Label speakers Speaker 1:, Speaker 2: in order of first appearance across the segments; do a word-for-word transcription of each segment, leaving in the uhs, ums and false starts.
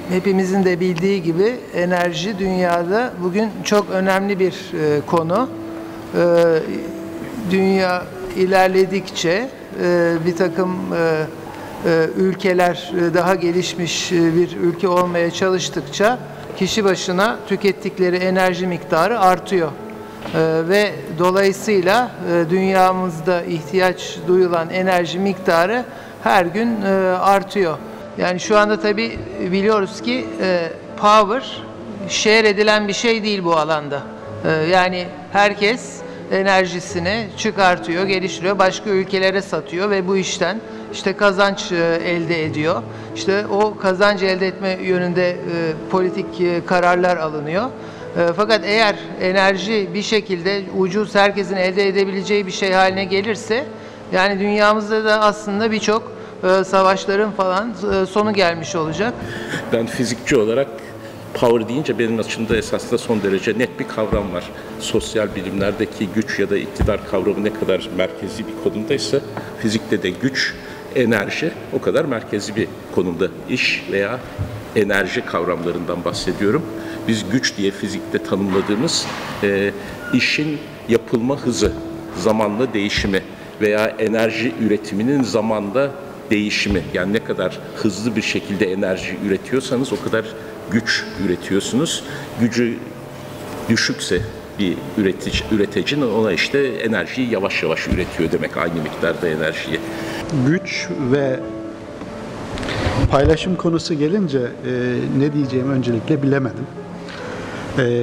Speaker 1: hepimizin de bildiği gibi enerji dünyada bugün çok önemli bir e, konu. E, dünya ilerledikçe e, bir takım e, e, ülkeler e, daha gelişmiş e, bir ülke olmaya çalıştıkça kişi başına tükettikleri enerji miktarı artıyor. E, ve dolayısıyla e, dünyamızda ihtiyaç duyulan enerji miktarı her gün e, artıyor. Yani şu anda tabii biliyoruz ki e, power share edilen bir şey değil bu alanda. E, yani herkes enerjisini çıkartıyor, geliştiriyor, başka ülkelere satıyor ve bu işten işte kazanç e, elde ediyor. İşte o kazanç elde etme yönünde e, politik e, kararlar alınıyor. E, fakat eğer enerji bir şekilde ucuz, herkesin elde edebileceği bir şey haline gelirse, yani dünyamızda da aslında birçok e, savaşların falan e, sonu gelmiş olacak.
Speaker 2: Ben fizikçi olarak power deyince benim açımda esasında son derece net bir kavram var. Sosyal bilimlerdeki güç ya da iktidar kavramı ne kadar merkezi bir konumdaysa fizikte de güç, enerji o kadar merkezi bir konumda. İş veya enerji kavramlarından bahsediyorum. Biz güç diye fizikte tanımladığımız e, işin yapılma hızı, zamanla değişimi veya enerji üretiminin zamanla değişimi. Yani ne kadar hızlı bir şekilde enerji üretiyorsanız o kadar güç üretiyorsunuz. Gücü düşükse bir üretici, üreticinin ona işte enerjiyi yavaş yavaş üretiyor demek, aynı miktarda enerjiyi.
Speaker 3: Güç ve paylaşım konusu gelince e, ne diyeceğimi öncelikle bilemedim. E, e,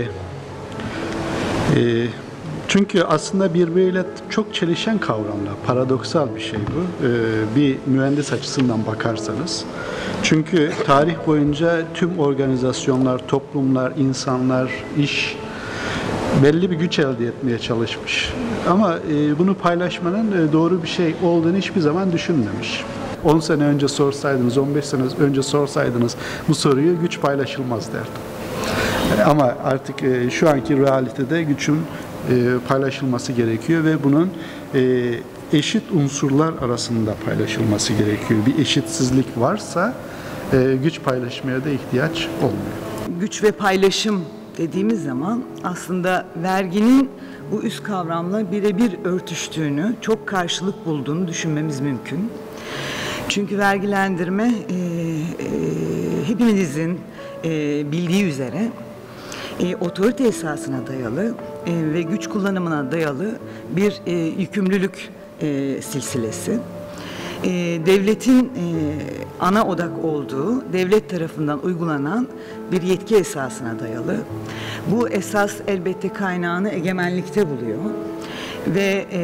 Speaker 3: çünkü aslında birbiriyle çok çelişen kavramlar, paradoksal bir şey bu. E, bir mühendis açısından bakarsanız. Çünkü tarih boyunca tüm organizasyonlar, toplumlar, insanlar, iş belli bir güç elde etmeye çalışmış. Ama e, bunu paylaşmanın e, doğru bir şey olduğunu hiçbir zaman düşünmemiş. on sene önce sorsaydınız, on beş sene önce sorsaydınız bu soruyu güç paylaşılmaz derdim. E, ama artık e, şu anki realitede gücün e, paylaşılması gerekiyor ve bunun e, eşit unsurlar arasında paylaşılması gerekiyor. Bir eşitsizlik varsa e, güç paylaşmaya da ihtiyaç olmuyor.
Speaker 4: Güç ve paylaşım dediğimiz zaman aslında verginin bu üst kavramla birebir örtüştüğünü, çok karşılık bulduğunu düşünmemiz mümkün. Çünkü vergilendirme e, e, hepimizin e, bildiği üzere e, otorite esasına dayalı e, ve güç kullanımına dayalı bir e, yükümlülük e, silsilesi. E, devletin e, ana odak olduğu, devlet tarafından uygulanan bir yetki esasına dayalı. Bu esas elbette kaynağını egemenlikte buluyor ve e,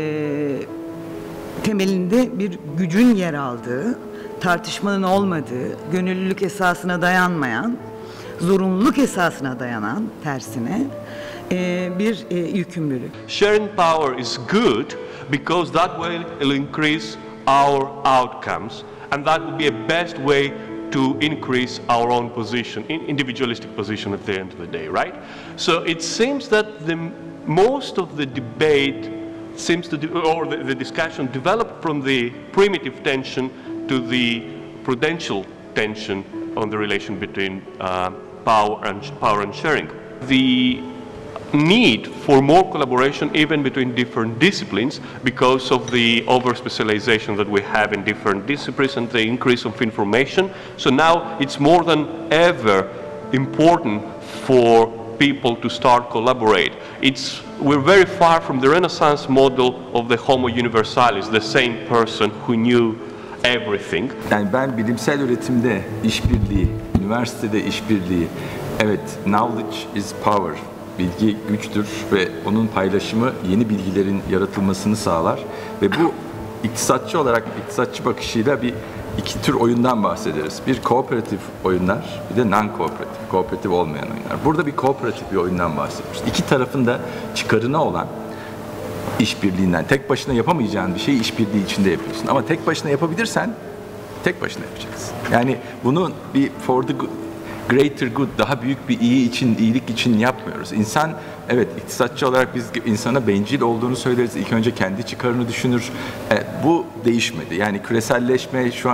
Speaker 4: temelinde bir gücün yer aldığı, tartışmanın olmadığı, gönüllülük esasına dayanmayan, zorunluluk esasına dayanan tersine e, bir e, yükümlülük.
Speaker 5: Sharing power is good because that way it will increase our outcomes, and that would be a best way to increase our own position, individualistic position at the end of the day, right? So it seems that the most of the debate seems to, or the, the discussion developed from the primitive tension to the prudential tension on the relation between uh, power and power and sharing. The need for more collaboration even between different disciplines because of the over-specialization that we have in different disciplines and the increase of information. So now it's more than ever important for people to start collaborate. It's, we're very far from the Renaissance model of the Homo Universalis, the same person who knew everything.
Speaker 6: Yani ben bilimsel üretimde işbirliği, üniversitede işbirliği, evet, knowledge is power. Bilgi güçtür ve onun paylaşımı yeni bilgilerin yaratılmasını sağlar ve bu iktisatçı olarak iktisatçı bakışıyla bir iki tür oyundan bahsederiz. Bir kooperatif oyunlar, bir de non-kooperatif, kooperatif olmayan oyunlar. Burada bir kooperatif bir oyundan bahsediyoruz. İki tarafın da çıkarına olan işbirliğinden, tek başına yapamayacağın bir şeyi işbirliği içinde yapıyorsun. Ama tek başına yapabilirsen tek başına yapacaksın. Yani bunu bir for the greater good, daha büyük bir iyi için, iyilik için yapmıyoruz. İnsan, evet, iktisatçı olarak biz insana bencil olduğunu söyleriz. İlk önce kendi çıkarını düşünür. E, bu değişmedi. Yani küreselleşme şu anda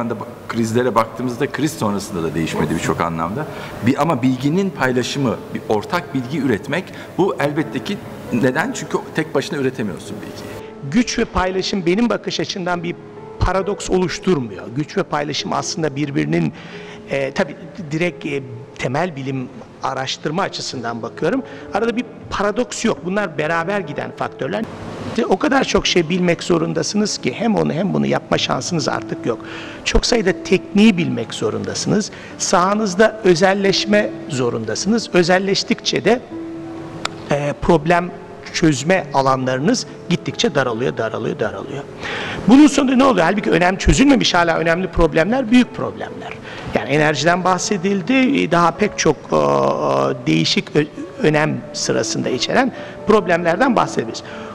Speaker 6: krizlere baktığımızda kriz sonrasında da değişmedi birçok anlamda. Bir, ama bilginin paylaşımı, bir ortak bilgi üretmek bu elbette ki neden? Çünkü tek başına üretemiyorsun bilgiyi.
Speaker 7: Güç ve paylaşım benim bakış açımdan bir paradoks oluşturmuyor. Güç ve paylaşım aslında birbirinin e, tabii direkt e, temel bilim araştırma açısından bakıyorum. Arada bir paradoks yok. Bunlar beraber giden faktörler. O kadar çok şey bilmek zorundasınız ki hem onu hem bunu yapma şansınız artık yok. Çok sayıda tekniği bilmek zorundasınız. Sahanızda özelleşme zorundasınız. Özelleştikçe de e, problem çözme alanlarınız gittikçe daralıyor, daralıyor, daralıyor. Bunun sonunda ne oluyor? Halbuki önemli çözülmemiş hala önemli problemler, büyük problemler. Yani enerjiden bahsedildi, daha pek çok o, değişik önem sırasında içeren problemlerden bahsedebiliriz.